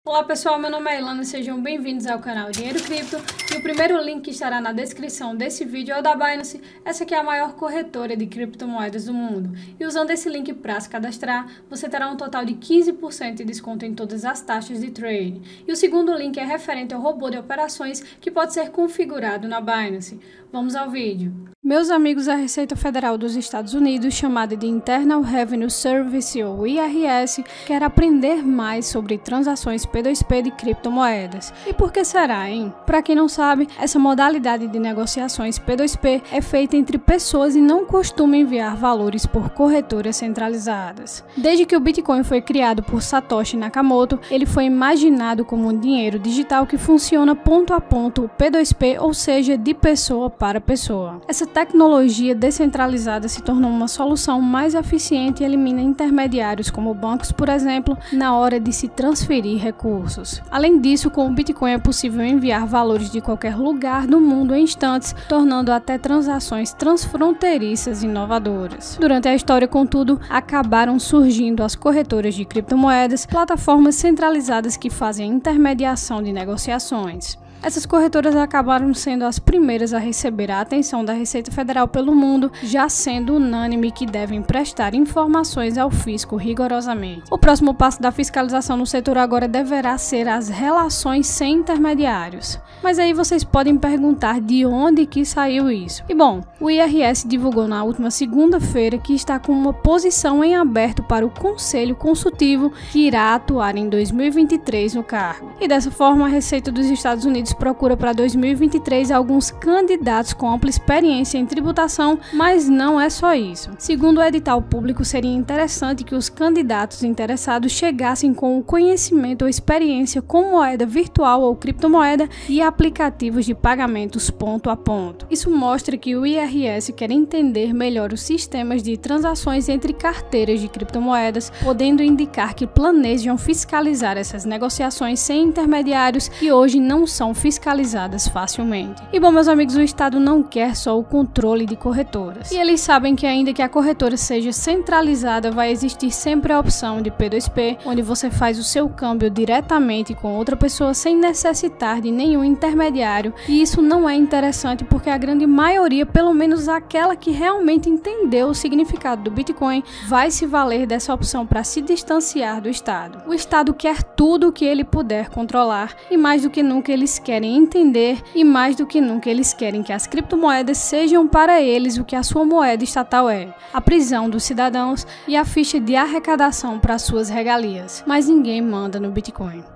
Olá pessoal, meu nome é Ilana, sejam bem-vindos ao canal Dinheiro Cripto e o primeiro link que estará na descrição desse vídeo é o da Binance. Essa aqui é a maior corretora de criptomoedas do mundo e usando esse link para se cadastrar, você terá um total de 15% de desconto em todas as taxas de trade. E o segundo link é referente ao robô de operações que pode ser configurado na Binance. Vamos ao vídeo. Meus amigos, a Receita Federal dos Estados Unidos, chamada de Internal Revenue Service ou IRS, quer aprender mais sobre transações P2P de criptomoedas. E por que será, hein? Para quem não sabe, essa modalidade de negociações P2P é feita entre pessoas e não costuma enviar valores por corretoras centralizadas. Desde que o Bitcoin foi criado por Satoshi Nakamoto, ele foi imaginado como um dinheiro digital que funciona ponto a ponto P2P, ou seja, de pessoa para pessoa. Essa tecnologia descentralizada se tornou uma solução mais eficiente e elimina intermediários como bancos, por exemplo, na hora de se transferir recursos. Além disso, com o Bitcoin é possível enviar valores de qualquer lugar do mundo em instantes, tornando até transações transfronteiriças inovadoras. Durante a história, contudo, acabaram surgindo as corretoras de criptomoedas, plataformas centralizadas que fazem intermediação de negociações. Essas corretoras acabaram sendo as primeiras a receber a atenção da Receita Federal pelo mundo, já sendo unânime que devem prestar informações ao fisco rigorosamente. O próximo passo da fiscalização no setor agora deverá ser as relações sem intermediários. Mas aí vocês podem perguntar de onde que saiu isso. E bom, o IRS divulgou na última segunda-feira que está com uma posição em aberto para o Conselho Consultivo que irá atuar em 2023 no cargo. E dessa forma, a Receita dos Estados Unidos procura para 2023 alguns candidatos com ampla experiência em tributação, mas não é só isso. Segundo o edital público, seria interessante que os candidatos interessados chegassem com o conhecimento ou experiência com moeda virtual ou criptomoeda e aplicativos de pagamentos ponto a ponto. Isso mostra que o IRS quer entender melhor os sistemas de transações entre carteiras de criptomoedas, podendo indicar que planejam fiscalizar essas negociações sem intermediários que hoje não são fiscalizadas facilmente. E bom, meus amigos, o Estado não quer só o controle de corretoras. E eles sabem que ainda que a corretora seja centralizada, vai existir sempre a opção de P2P, onde você faz o seu câmbio diretamente com outra pessoa sem necessitar de nenhum intermediário. E isso não é interessante porque a grande maioria, pelo menos aquela que realmente entendeu o significado do Bitcoin, vai se valer dessa opção para se distanciar do Estado. O Estado quer tudo o que ele puder controlar e mais do que nunca eles querem entender e mais do que nunca eles querem que as criptomoedas sejam para eles o que a sua moeda estatal é, a prisão dos cidadãos e a ficha de arrecadação para suas regalias. Mas ninguém manda no Bitcoin.